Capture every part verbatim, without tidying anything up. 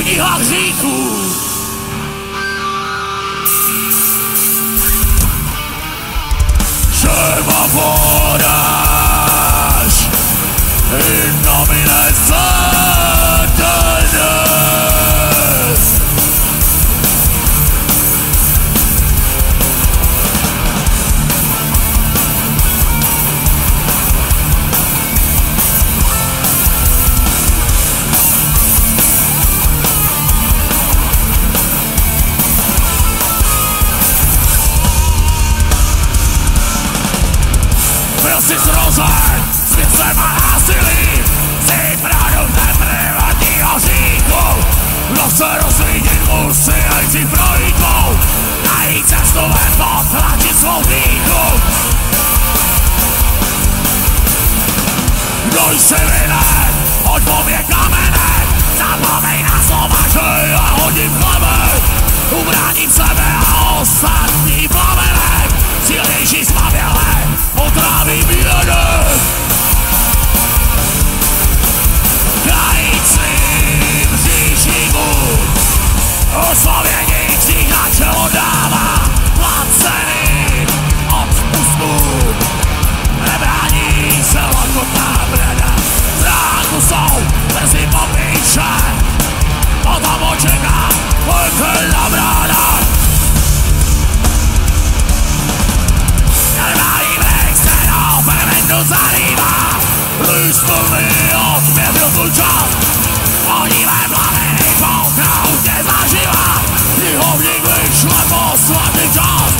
kniha hříchů. Že ma vodáš in nomine Satanas. Byl jsi zrozen světlem a násilím, jsi produktem privátního hříchu. Kdo chce rozvítit musí jít si projítkou, najít cestu ven, potlačit svou víku. Kdo jsi vinen, hoď po mě kamenem, zapomeň na slova, že já hodím chlebek. Ubráním sebe a ostatní plamenem, silnější smavěle otrávím jeden. Kajícím hříšníkům oslovění křích na čelo dává, placený odpustům nebrání se lakotná brada. Zráku jsou brzy popíše, potom očeká pekelná brána. Nervální vlek se do perventu zalívá, listový odměřil tu čas, onivé plameny pouknou tě zažívá, knihovník vyšle poslední čas.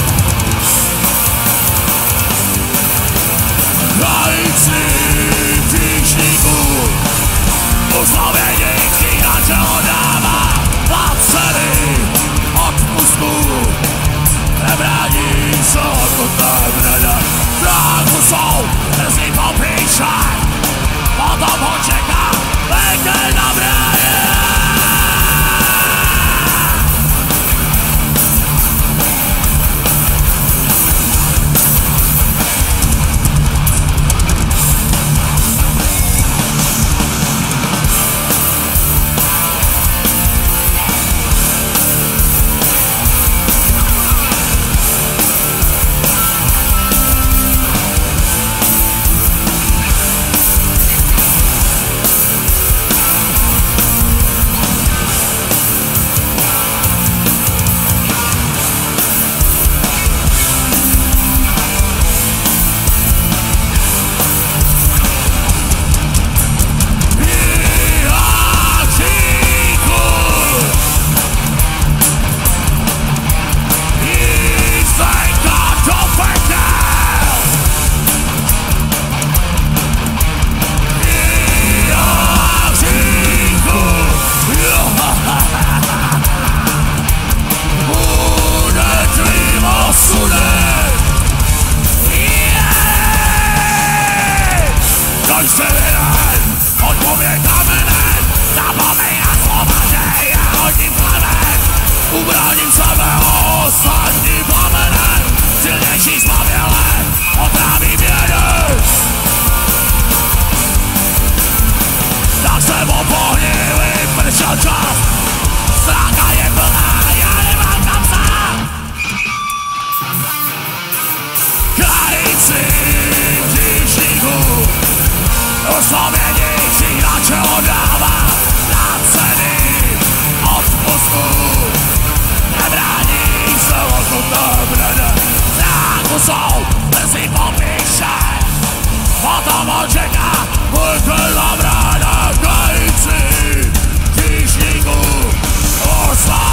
Kající hříšníků uslovění křích na čelo dává, placený odpustů nebrání se lakotná brada. Zráku jsou brzy popíše, potom ho čeká pekelná brána. Ubráním sebe ostatní plamenem, silnější smavěle otrávím jeden. Tak se mu pohni, vypršel čas, stránka je plná, já nemám kam sám. Kající hříšníků oslovění křích na čelo dává, placený odpustů nebrání se lakotná brada. Zráku jsou brzy popíše, potom ho čeká pekelná brána. Kající hříšníků oslávený